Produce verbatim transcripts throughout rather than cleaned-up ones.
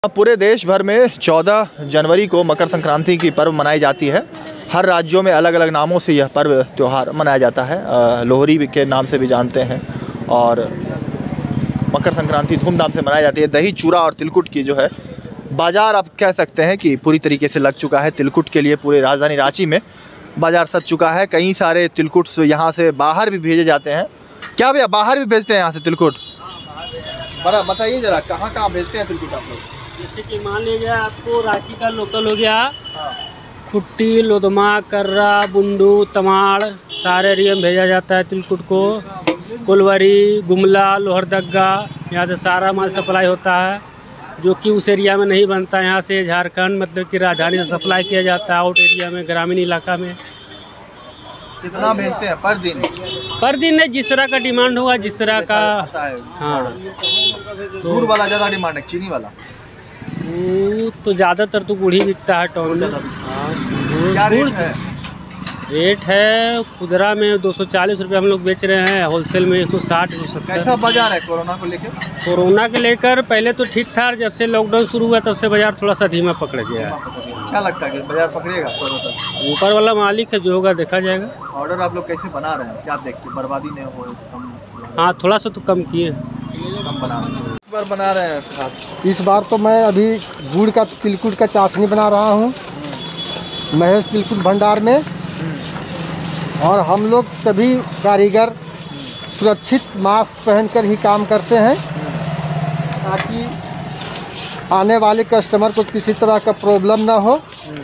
पूरे देश भर में चौदह जनवरी को मकर संक्रांति की पर्व मनाई जाती है। हर राज्यों में अलग अलग नामों से यह पर्व त्यौहार मनाया जाता है। लोहड़ी के नाम से भी जानते हैं और मकर संक्रांति धूमधाम से मनाई जाती है। दही चूड़ा और तिलकुट की जो है बाज़ार आप कह सकते हैं कि पूरी तरीके से लग चुका है। तिलकुट के लिए पूरे राजधानी रांची में बाज़ार सज चुका है। कई सारे तिलकुट यहाँ से बाहर भी भेजे जाते हैं। क्या भैया बाहर भी भेजते हैं यहाँ से तिलकुट? बड़ा बताइए ज़रा, कहाँ कहाँ भेजते हैं तिलकुट आप लोग? जैसे कि मान लीजिए आपको रांची का लोकल हो गया, खुट्टी, लोधमा, कर्रा, बुंडू, तमाड़ सारे एरिया में भेजा जाता है तिलकुट को। कुलवरी, गुमला, लोहरदगा यहाँ से सारा माल सप्लाई होता है, जो कि उस एरिया में नहीं बनता। यहाँ से झारखंड मतलब कि राजधानी से सप्लाई किया जाता है आउट एरिया में, ग्रामीण इलाका में। कितना भेजते हैं पर दिन? पर दिन नहीं, जिस तरह का डिमांड होगा, जिस तरह का। हाँ, तो गुड़ वाला ज़्यादा डिमांड है, चीनी वाला वो तो ज़्यादातर तो गुड़ ही बिकता है टाउन में। क्या रेट है? रेट है खुदरा में दो सौ चालीस रुपये हम लोग बेच रहे हैं, होलसेल में एक सौ साठ एक सौ सत्तर। कैसा बाजार है कोरोना को लेकर? कोरोना के लेकर पहले तो ठीक था, जब से लॉकडाउन शुरू हुआ तब से बाजार थोड़ा सा धीमा पकड़ गया है। क्या लगता है कि बाजार पकड़ेगा? ऊपर वाला मालिक है, जो होगा देखा जाएगा। ऑर्डर आप लोग कैसे बना रहे हैं? क्या देखते बर्बादी नहीं हो? कम? हाँ, थोड़ा सा तो कम किए, कम बना रहे हैं। इस बार बना रहे हैं? इस बार तो मैं अभी गुड़ का तिलकुट का चाशनी बना रहा हूँ महेश तिलकुट भंडार में। और हम लोग सभी कारीगर सुरक्षित मास्क पहनकर ही काम करते हैं, ताकि आने वाले कस्टमर को किसी तरह का प्रॉब्लम ना हो।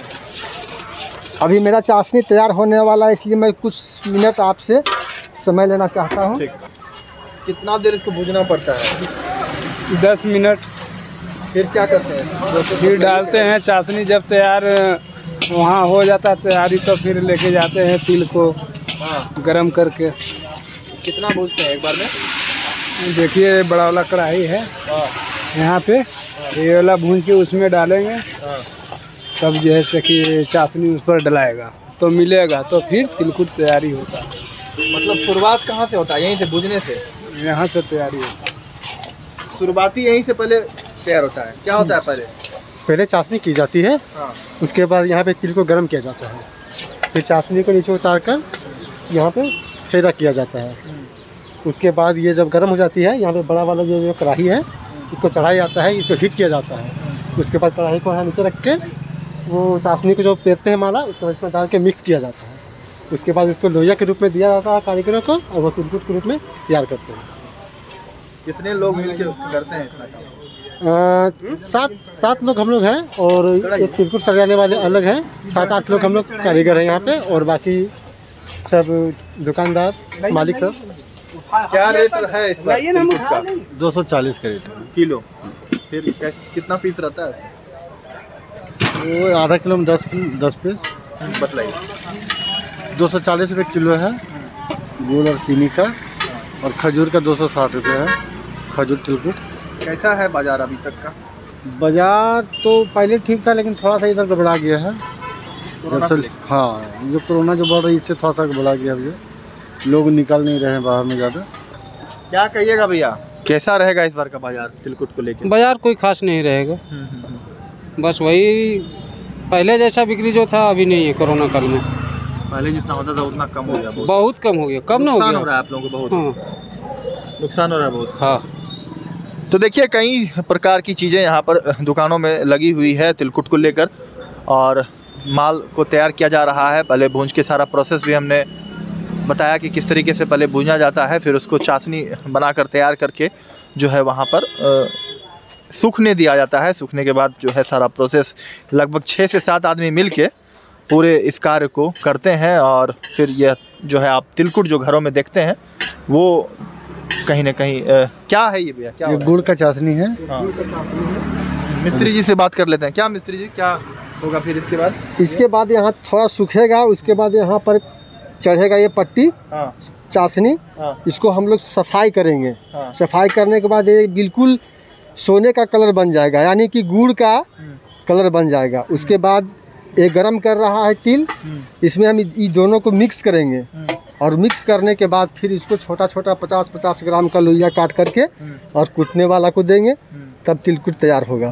अभी मेरा चाशनी तैयार होने वाला है, इसलिए मैं कुछ मिनट आपसे समय लेना चाहता हूँ। कितना देर इसको भूनना पड़ता है? दस मिनट। फिर क्या करते हैं? फिर डालते हैं चाशनी। जब तैयार वहाँ हो जाता है तैयारी, तो फिर लेके जाते हैं तिल को गरम करके। कितना भूनते हैं एक बार में? देखिए बड़ा वाला कढ़ाई है यहाँ पे, ये वाला भून के उसमें डालेंगे, तब जैसे कि चाशनी उस पर डलाएगा तो मिलेगा, तो फिर तिलकुट तैयारी होता है। मतलब शुरुआत कहाँ से होता है? यहीं से भूनने से? यहाँ से तैयारी होता है। शुरुआती यहीं से पहले तैयार होता है? क्या होता है पहले? पहले चाशनी की जाती है, हाँ। उसके बाद यहाँ पे तिल को गर्म किया जाता है, फिर चाशनी को नीचे उतार कर यहाँ पे फेरा किया जाता है। उसके बाद ये जब गर्म हो जाती है, यहाँ पे बड़ा वाला जो जो कढ़ाई है इसको चढ़ाया जाता है, इसको हीट किया जाता है। उसके बाद कढ़ाई को यहाँ नीचे रख के वो चाशनी को जो पेरते हैं माला, उसको इसमें डाल के मिक्स किया जाता है। उसके बाद इसको लोहिया के रूप में दिया जाता है कारीगरों को, और वो तिलकुट के रूप में तैयार करते हैं। कितने लोग मिलकर करते हैं इतना काम? सात सात लोग हम लोग हैं, और एक तिलकुट सजाने वाले अलग हैं। सात आठ लोग हम लोग कारीगर हैं यहाँ पे, और बाकी सब दुकानदार मालिक सब। क्या रेट है इस बार तिलकुट का? दो सौ चालीस का रेट है किलो। फिर कितना पीस रहता है इसमें? वो आधा किलो में दस दस पीस। बतलाइए। दो सौ चालीस रुपये किलो है गुड़ और चीनी का, और खजूर का दो सौ साठ रुपये है खजूर तिलकुट। कैसा है बाजार अभी तक का? बाजार तो पहले ठीक था, लेकिन थोड़ा सा इधर गड़बड़ा गया है। जब से हाँ, जो कोरोना जो बढ़ रही है इससे थोड़ा सा गड़बड़ा गया है। लोग निकल नहीं रहे हैं बाहर में ज़्यादा। क्या कहिएगा भैया, कैसा रहेगा इस बार का बाजार तिलकुट को लेकर? बाजार कोई खास नहीं रहेगा, बस वही पहले जैसा बिक्री जो था अभी नहीं है। कोरोना काल में पहले जितना होता था उतना कम हो गया। बहुत, बहुत कम हो गया। कम ना हो गया, हो रहा है आप लोगों को बहुत। हाँ, नुकसान हो रहा है बहुत। हाँ। तो देखिए कई प्रकार की चीज़ें यहाँ पर दुकानों में लगी हुई है तिलकुट को लेकर, और माल को तैयार किया जा रहा है। पहले भूंज के सारा प्रोसेस भी हमने बताया कि किस तरीके से पहले भूंजा जाता है, फिर उसको चाशनी बनाकर तैयार करके जो है वहाँ पर सूखने दिया जाता है। सूखने के बाद जो है सारा प्रोसेस लगभग छः से सात आदमी मिल के पूरे इस कार्य को करते हैं। और फिर यह जो है आप तिलकुट जो घरों में देखते हैं वो कहीं ना कहीं आ, क्या है ये भैया? क्या ये गुड़ का चाशनी है। हाँ। मिस्त्री जी से बात कर लेते हैं। क्या मिस्त्री जी, क्या होगा फिर इसके बाद? इसके बाद यहाँ थोड़ा सूखेगा, उसके बाद यहाँ पर चढ़ेगा ये पट्टी। हाँ। चाशनी। हाँ। इसको हम लोग सफाई करेंगे। हाँ। सफाई करने के बाद ये बिल्कुल सोने का कलर बन जाएगा, यानी कि गुड़ का कलर बन जाएगा। उसके बाद ये गरम कर रहा है तिल, इसमें हम ये दोनों को मिक्स करेंगे, और मिक्स करने के बाद फिर इसको छोटा छोटा पचास पचास ग्राम का लोइया काट करके और कूटने वाला को देंगे, तब तिलकुट तैयार होगा।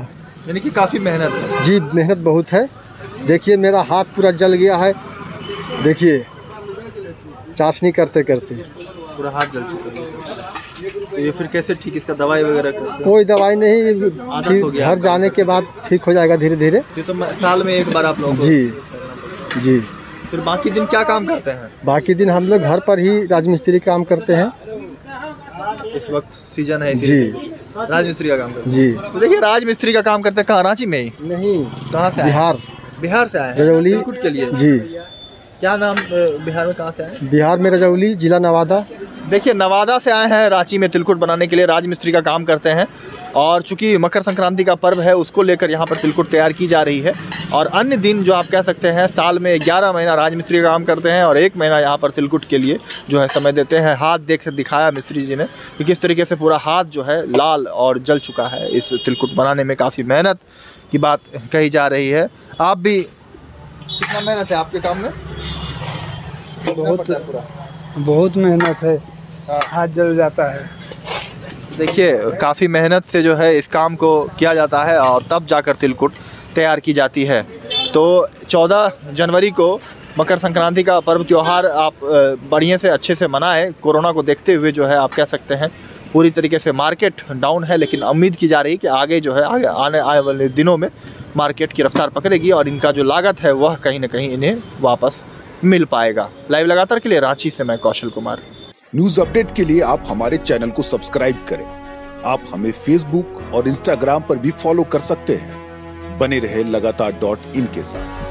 यानी कि काफ़ी मेहनत है। जी मेहनत बहुत है। देखिए मेरा हाथ पूरा जल गया है, देखिए चाशनी करते करते पूरा हाथ जल चुका है। तो ये फिर कैसे ठीक, इसका दवाई वगैरह करते हैं? कोई दवाई नहीं, आदत फिर हो गया घर आपका? जाने के बाद ठीक हो जाएगा धीरे धीरे। ये तो म- साल में एक बार आप लोग जी जी। फिर बाकी दिन क्या काम करते हैं? बाकी दिन हम लोग घर पर ही राजमिस्त्री काम करते हैं। इस वक्त सीजन है जी इसीलिए राजमिस्त्री का काम करते जी। हैं। तो देखिए राजमिस्त्री का काम करते हैं कहाँ, रांची में ही? नहीं, कहाँ से आए? बिहार बिहार से आए हैं रजौली तिलकुट के लिए। जी। क्या नाम, अ, बिहार में कहाँ से आए? बिहार में रजौली, जिला नवादा। देखिए नवादा से आए हैं रांची में तिलकुट बनाने के लिए, राजमिस्त्री का काम करते हैं। और चूंकि मकर संक्रांति का पर्व है उसको लेकर यहाँ पर तिलकुट तैयार की जा रही है। और अन्य दिन जो आप कह सकते हैं, साल में ग्यारह महीना राजमिस्त्री का काम करते हैं और एक महीना यहाँ पर तिलकुट के लिए जो है समय देते हैं। हाथ देख दिखाया मिस्त्री जी ने कि किस तरीके से पूरा हाथ जो है लाल और जल चुका है। इस तिलकुट बनाने में काफ़ी मेहनत की बात कही जा रही है। आप भी, कितना मेहनत है आपके काम में? बहुत बहुत मेहनत है, हाथ जल जाता है। देखिए काफ़ी मेहनत से जो है इस काम को किया जाता है और तब जाकर तिलकुट तैयार की जाती है। तो चौदह जनवरी को मकर संक्रांति का पर्व त्यौहार आप अ, बढ़िया से अच्छे से मनाएं। कोरोना को देखते हुए जो है आप कह सकते हैं पूरी तरीके से मार्केट डाउन है, लेकिन उम्मीद की जा रही है कि आगे जो है आगे आने आने वाले दिनों में मार्केट की रफ्तार पकड़ेगी और इनका जो लागत है वह कहीं ना कहीं इन्हें वापस मिल पाएगा। लाइव लगातार के लिए रांची से मैं कौशल कुमार। न्यूज अपडेट के लिए आप हमारे चैनल को सब्सक्राइब करें। आप हमें फेसबुक और इंस्टाग्राम पर भी फॉलो कर सकते हैं। बने रहे लगातार डॉट इन के साथ।